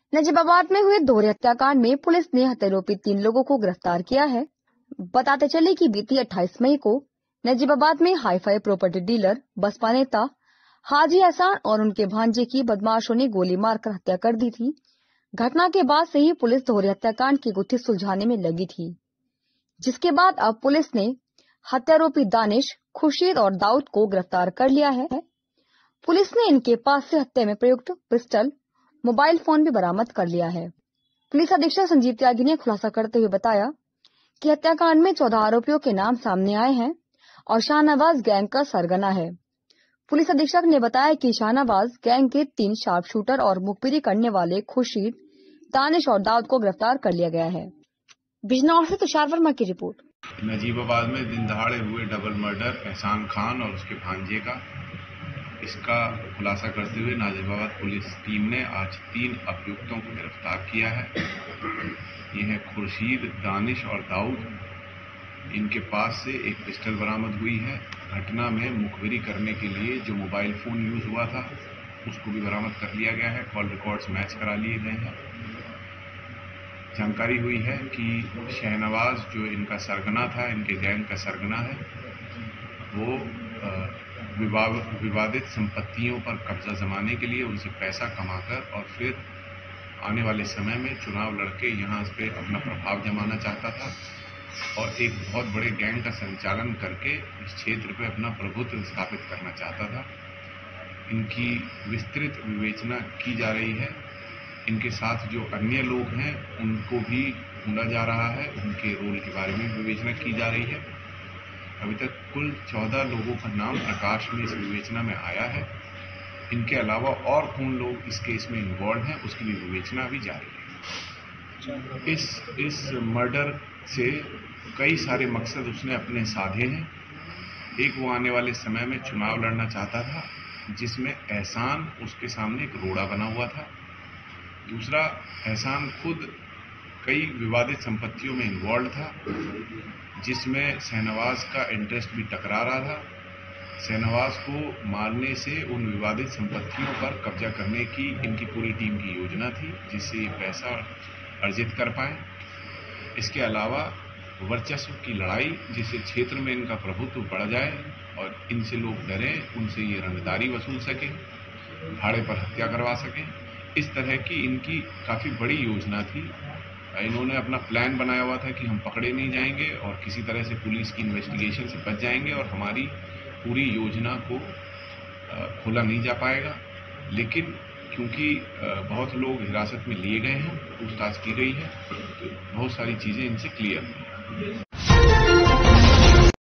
नजीबाबाद में हुए दोहरे हत्याकांड में पुलिस ने हत्यारोपी 3 लोगों को गिरफ्तार किया है। बताते चले कि बीती 28 मई को नजीबाबाद में हाईफाई प्रॉपर्टी डीलर बसपा नेता हाजी एहसान और उनके भांजे की बदमाशों ने गोली मारकर हत्या कर दी थी। घटना के बाद से ही पुलिस दोहरे हत्याकांड की गुत्थी सुलझाने में लगी थी, जिसके बाद अब पुलिस ने हत्यारोपी दानिश, खुर्शीद और दाऊद को गिरफ्तार कर लिया है। पुलिस ने इनके पास से हत्या में प्रयुक्त पिस्टल, मोबाइल फोन भी बरामद कर लिया है। पुलिस अधीक्षक संजीव त्यागी ने खुलासा करते हुए बताया कि हत्याकांड में 14 आरोपियों के नाम सामने आए हैं और शाहनवाज गैंग का सरगना है। पुलिस अधीक्षक ने बताया कि शाहनवाज गैंग के 3 शार्प शूटर और मुखबिरी करने वाले खुर्शीद, दानिश और दाऊद को गिरफ्तार कर लिया गया है। बिजनौर से तुषार वर्मा की रिपोर्ट। नजीबाबाद में दिन दहाड़े हुए डबल मर्डर एहसान खान और उसके भांजे का, इसका खुलासा करते हुए नजीबाबाद पुलिस टीम ने आज 3 अभियुक्तों को गिरफ्तार किया है। ये है खुर्शीद, दानिश और दाऊद। इनके पास से एक पिस्टल बरामद हुई है। घटना में मुखबिरी करने के लिए जो मोबाइल फोन यूज हुआ था उसको भी बरामद कर लिया गया है। कॉल रिकॉर्ड्स मैच करा लिए गए हैं। जानकारी हुई है कि शाहनवाज जो इनका सरगना था, इनके गैंग का सरगना है, वो विवादित संपत्तियों पर कब्जा जमाने के लिए उनसे पैसा कमाकर और फिर आने वाले समय में चुनाव लड़के यहाँ पे अपना प्रभाव जमाना चाहता था और एक बहुत बड़े गैंग का संचालन करके इस क्षेत्र पे अपना प्रभुत्व स्थापित करना चाहता था। इनकी विस्तृत विवेचना की जा रही है। इनके साथ जो अन्य लोग हैं उनको भी ढूंढा जा रहा है, उनके रोल के बारे में विवेचना की जा रही है। अभी तक कुल 14 लोगों का नाम प्रकाश में इस विवेचना में आया है। इनके अलावा और कौन लोग इस केस में इन्वॉल्व हैं उसकी भी विवेचना अभी जारी है। इस मर्डर से कई सारे मकसद उसने अपने साधे हैं। एक, वो आने वाले समय में चुनाव लड़ना चाहता था जिसमें एहसान उसके सामने एक रोड़ा बना हुआ था। दूसरा, एहसान खुद कई विवादित संपत्तियों में इन्वॉल्व था जिसमें शाहनवाज का इंटरेस्ट भी टकरा रहा था। शाहनवाज को मारने से उन विवादित संपत्तियों पर कब्जा करने की इनकी पूरी टीम की योजना थी, जिससे ये पैसा अर्जित कर पाए। इसके अलावा वर्चस्व की लड़ाई, जिससे क्षेत्र में इनका प्रभुत्व बढ़ जाए और इनसे लोग डरें, उनसे ये रंगदारी वसूल सकें, भाड़े पर हत्या करवा सकें। इस तरह की इनकी काफी बड़ी योजना थी। इन्होंने अपना प्लान बनाया हुआ था कि हम पकड़े नहीं जाएंगे और किसी तरह से पुलिस की इन्वेस्टिगेशन से बच जाएंगे और हमारी पूरी योजना को खोला नहीं जा पाएगा। लेकिन क्योंकि बहुत लोग हिरासत में लिए गए हैं, पूछताछ की गई है, तो बहुत सारी चीजें इनसे क्लियर हुई।